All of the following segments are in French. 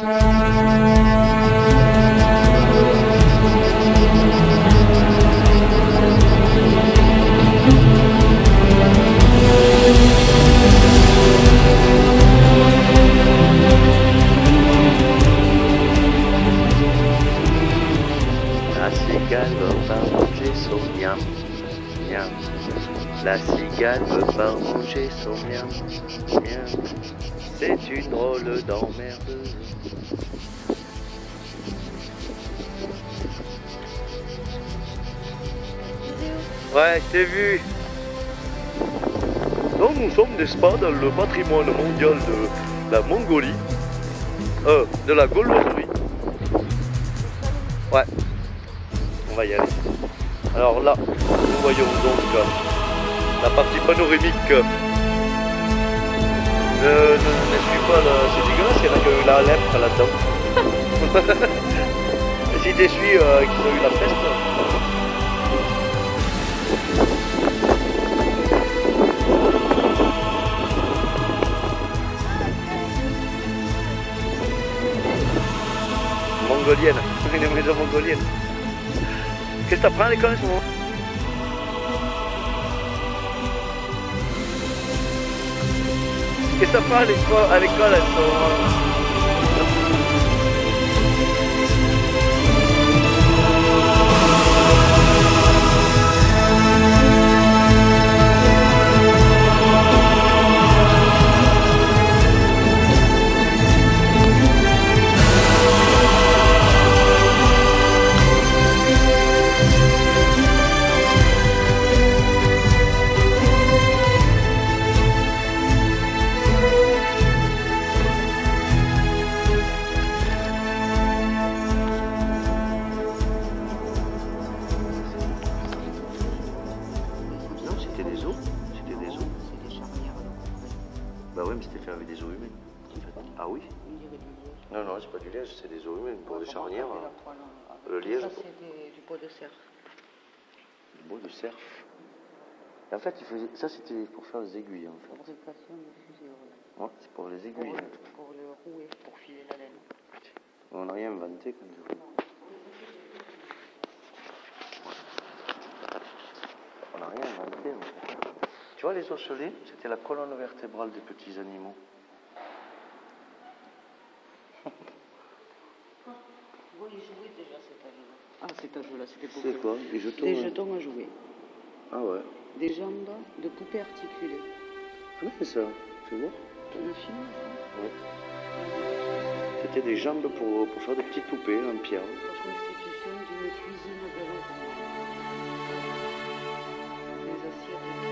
La cigale veut pas manger son miam, miam. C'est une drôle d'emmerdeuse. Ouais, je t'ai vu. Donc nous sommes, n'est-ce pas, dans le patrimoine mondial de la Mongolie, de la Gauloiserie. Ouais, on va y aller. Alors là, nous voyons donc la partie panoramique. Ne suis pas là, c'est dégueulasse, il y en a qui ont eu la lèpre là-dedans. Si tu suis qui ont eu la peste. Mongolienne, une maison mongolienne. Qu'est-ce que t'apprends à l'école en ce moment? Qu'est-ce que t'apprends à l'école en ce moment? Bah ouais, mais c'était fait avec des os humaines. En fait. Ah oui? Non, non, c'est pas du liège, c'est des os humaines pour des charnières. Le liège. Ça, c'est du bois de cerf. Du bois de cerf. Et en fait, ça, c'était pour faire des aiguilles. En fait. Fabrication de fusées, ouais, c'est pour les aiguilles. Pour le rouer, pour filer la laine. On n'a rien inventé comme ça. On n'a rien inventé. En fait. Tu vois, les osselets, c'était la colonne vertébrale des petits animaux. Oui, ils jouaient déjà cet âge-là. Ah, cet âge-là, c'était pour. C'est quoi? Des jetons? Des jetons à jouer. Ah ouais. Des jambes de poupées articulées. Comment c'est ça? Tu vois? Un film? Ouais. C'était des jambes pour faire des petites poupées en pierre. Constitution d'une cuisine gallo-romaine. Les assiettes.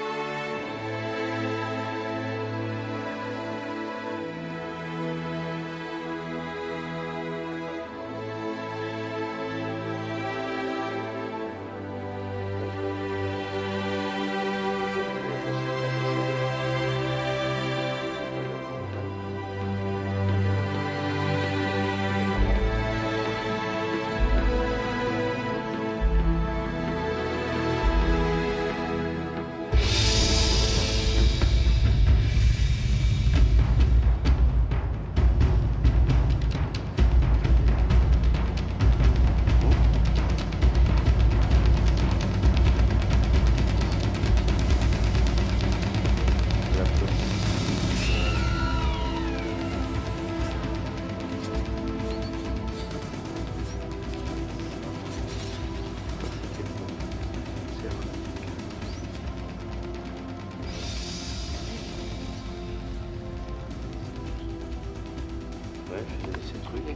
Ouais, je faisais ces trucs.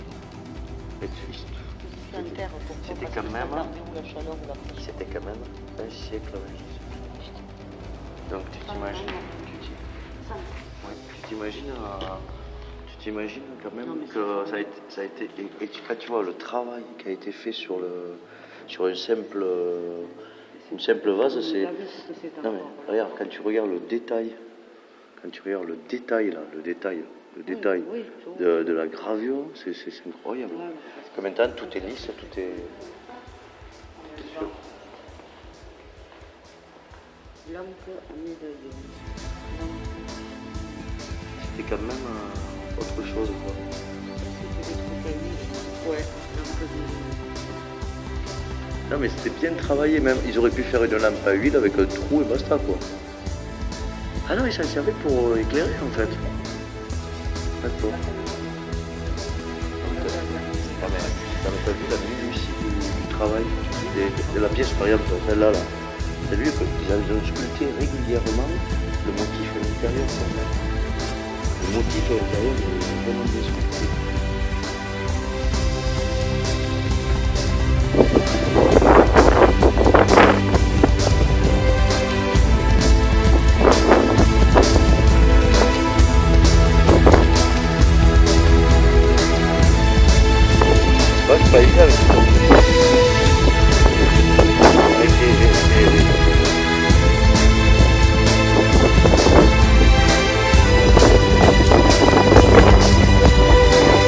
C'était quand même. C'était quand même un siècle. Donc tu t'imagines. Tu t'imagines quand même que ça a été. Et quand tu vois le travail qui a été fait sur une simple vase, c'est. Non mais regarde, quand tu regardes le détail. Quand tu regardes le détail là, le détail de la gravure, c'est incroyable. Parce que maintenant tout est lisse, tout est sûr. Lampe à médaillon. C'était quand même autre chose quoi. des trucs à huile. Ouais. Non mais c'était bien travaillé même. Ils auraient pu faire une lampe à huile avec un trou et basta quoi. Ah non, ils s'en servaient pour éclairer en fait. D'accord. T'as pas vu la minutie du travail de la pièce par exemple, celle-là là. T'as vu qu'ils ont sculpté régulièrement le motif à l'intérieur. Le motif à l'intérieur est vraiment bien sculpté. C'est pas évident avec ça. Avec les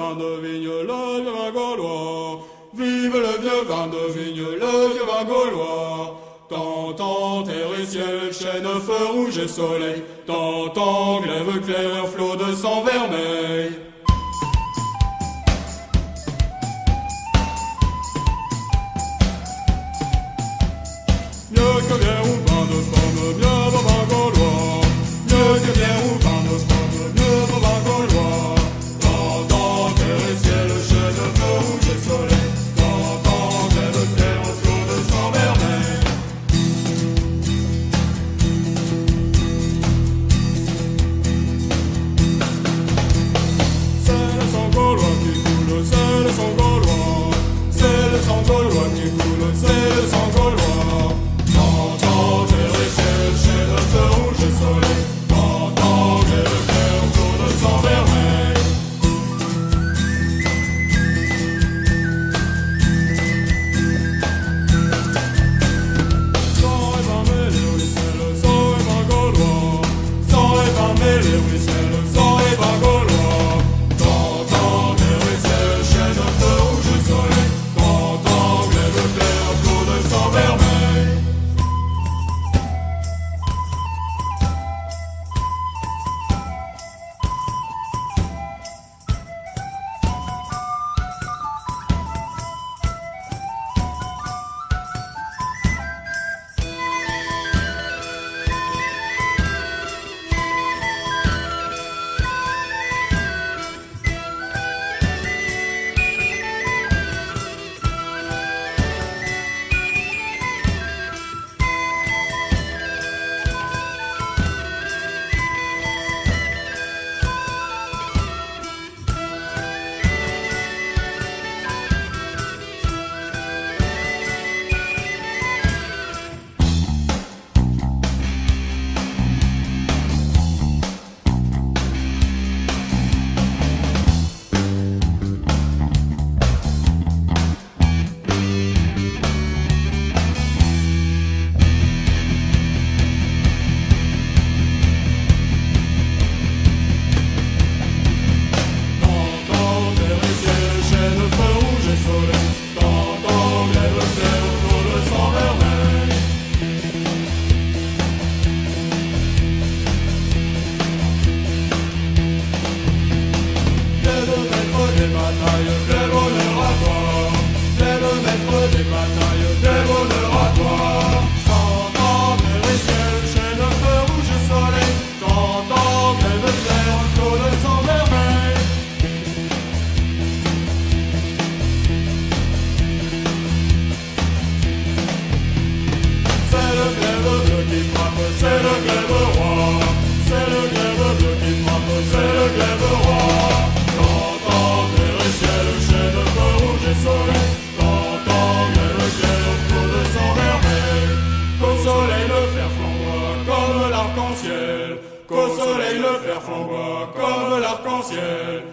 vin de vigne, le vieux vin gaulois. Vive le vieux vin de vigne, le vieux vin gaulois. Tant terre et ciel, chêne, feu rouge et soleil. Tant glaive clair, flot de sang vermeil. Mieux que bière ou pain de pomme, mieux vaut vin gaulois. Mieux que bière ou pain de pomme, mieux vaut vin gaulois. Tant terre et ciel, chêne, feu rouge et soleil. Tant glaive clair, flot de sang vermeil. C'est le sang gaulois qui coule, c'est le sang gaulois. C'est le sang gaulois qui coule, c'est le sang gaulois. Tant terre et ciel, chêne, feu rouge et soleil. Tant glaive clair, flot de sang vermeil. Sang et vin mêlés, ruisselle, sang et vin gaulois. Sang et vin mêlés, ruisselle, sang et vin gaulois. Tant terre et ciel, chêne, feu rouge et soleil. Tant glaive clair, flot de sang vermeil. Qu'au soleil le fer flamboie comme l'arc-en-ciel.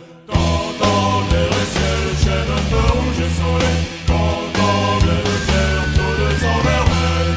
Tant terre et ciel, chêne, feu rouge et soleil. Tant glaive clair, flot de sang vermeil.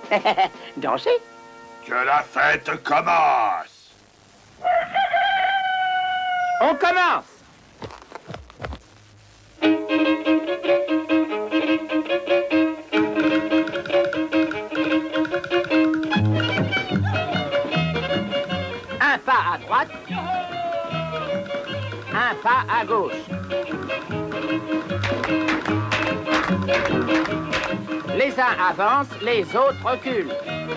Danser? Que la fête commence! On commence! Un pas à droite, un pas à gauche. Les uns avancent, les autres reculent.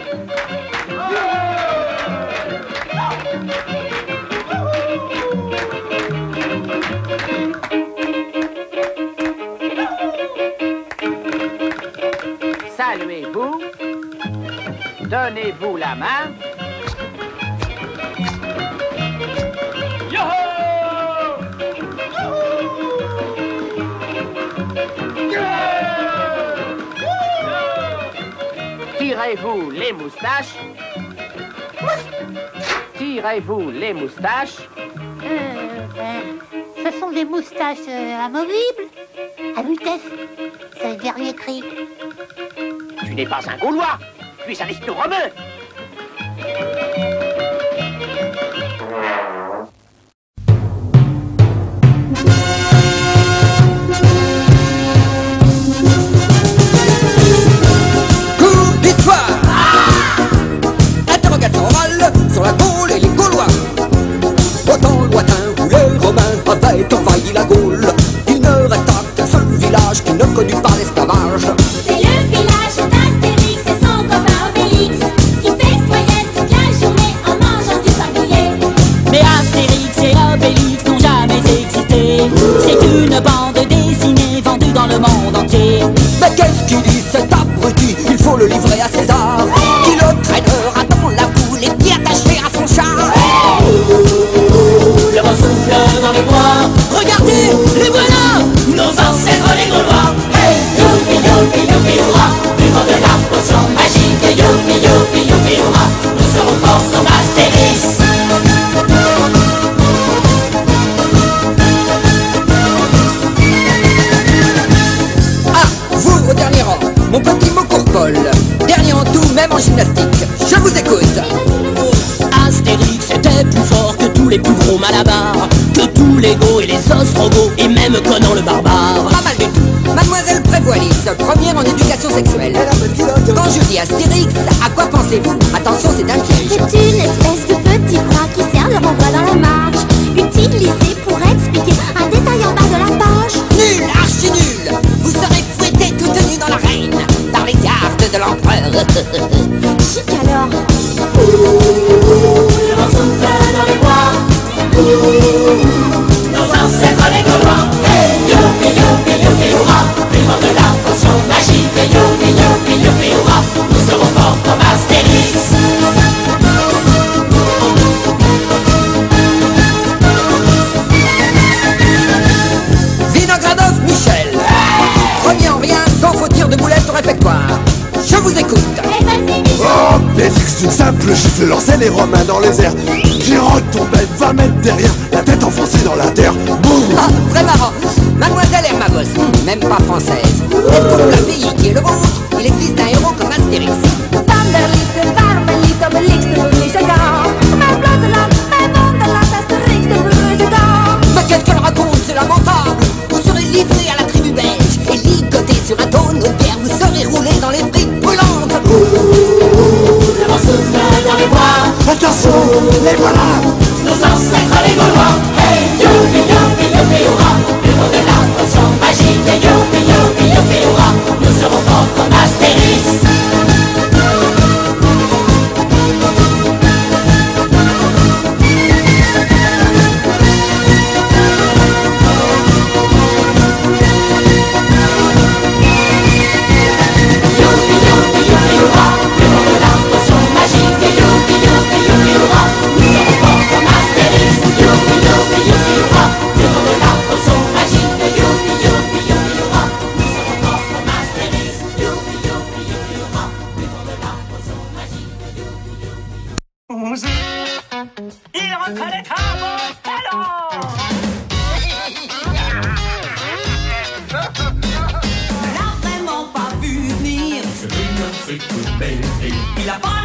Saluez-vous, donnez-vous la main. Tirez-vous les moustaches. Tirez-vous les moustaches. Ce sont des moustaches amovibles. À vitesse. C'est le dernier cri. Tu n'es pas un Gaulois, tu es un Estoromeux. Interrogation orale sur la Gaule et les Gaulois. Au temps lointain où les Romains avaient envahi la Gaule, il ne resta qu'un seul village qui ne connut pas l'esclavage. C'est le village d'Astérix et son copain Obélix qui festoyait toute la journée en mangeant du sanglier. Mais Astérix et Obélix n'ont jamais existé. C'est une bande dessinée vendue dans le monde entier. Mais qu'est-ce qu'il dit cet abruti? Il faut le livrer à César, qui le traînera dans la boue, les pieds attachés à son char. Le vent souffle dans les bois. Regardez, les voilà, nos ancêtres les Gaulois. Hey, youpi, youpi, youpi, hurrah, vivons de la potion magique. Youpi, youpi, youpi, hurrah, nous serons forts comme Astérix. Ah, vous au dernier rang, mon petit Mocourpole, dernier en tout, même en gymnastique. Je vous écoute. Astérix était plus fort que tous les plus gros malabars, que tous les Goths et les Ostrogoths, et même Conan le barbare. Pas mal du tout. Mademoiselle Prévoilis, première en éducation sexuelle. Quand je dis Astérix, à quoi pensez-vous? Attention, c'est un piège. C'est une espèce de petit bras qui sert de renvoi dans la marche, utilisé pour expliquer un détail en bas de la page. Nul, archi nul. Vous serez fouettés tout tenus dans l'arène par les gardes de l'empereur. Chic alors. Le vent souffle dans les bois. Nos ancêtres les Gaulois. Hey, youpi, youpi, youpi, hurrah, vivons de la potion magique. Youpi, youpi, youpi, hurrah, nous serons forts comme Astérix. Vinogradov Michel, premier en rien, sans fautir de boulettes au réfectoire. Je vous écoute. Oh, Félix d'une simple gifle lançait les Romains dans les airs, qui retombaient 20 mètres derrière, la tête enfoncée dans la terre. Boum! Ah, très marrant. Mademoiselle Hermagos, même pas française. Est-ce que le pays qui est le vôtre, il est fils d'un héros comme Astérix? Vanderlip, Varmelip, Obélix, de président. Mijn platteland, mijn wonderland, Astérix, de président. Mais qu'est-ce qu'elle raconte, c'est lamentable. Vous serez livrés à la tribu belge et ligotés sur un tonneau de bière. Vous serez roulés dans les frites brûlantes. Le vent souffle dans les bois. Attention, les voilà! Nos ancêtres les Gaulois. Hey, youpi, youpi, youpi, hurrah, vivons de la potion magique. Youpi, youpi, youpi, hurrah, nous serons forts comme Astérix. Youpi, youpi, youpi, hurrah, vivons de la potion magique. Youpi, youpi, youpi, hurrah, nous serons forts comme Astérix. Youpi, youpi, youpi, hurrah, vivons de la potion magique. Youpi, youpi, youpi, hurrah, nous serons forts comme Astérix. Youpi, youpi, youpi, hurrah, vivons de la potion magique. Il reconnaîtra mon talent. L'a vraiment pas vu venir. c'est une belle ville. Il a pas